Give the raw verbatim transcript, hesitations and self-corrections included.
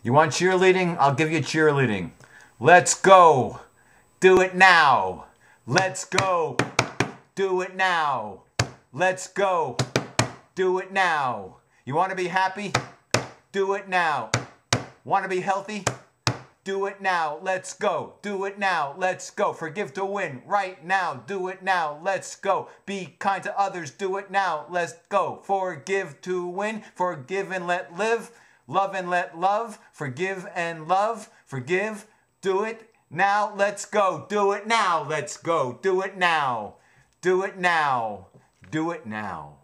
You want cheerleading? I'll give you cheerleading. Let's go. Do it now. Let's go. Do it now. Let's go. Do it now. You want to be happy? Do it now. Want to be healthy? Do it now. Let's go. Do it now. Let's go. Forgive to win right now. Do it now. Let's go. Be kind to others. Do it now. Let's go. Forgive to win. Forgive and let live. Love and let love. Forgive and love. Forgive. Do it now. Let's go. Do it now. Let's go. Do it now. Do it now. Do it now.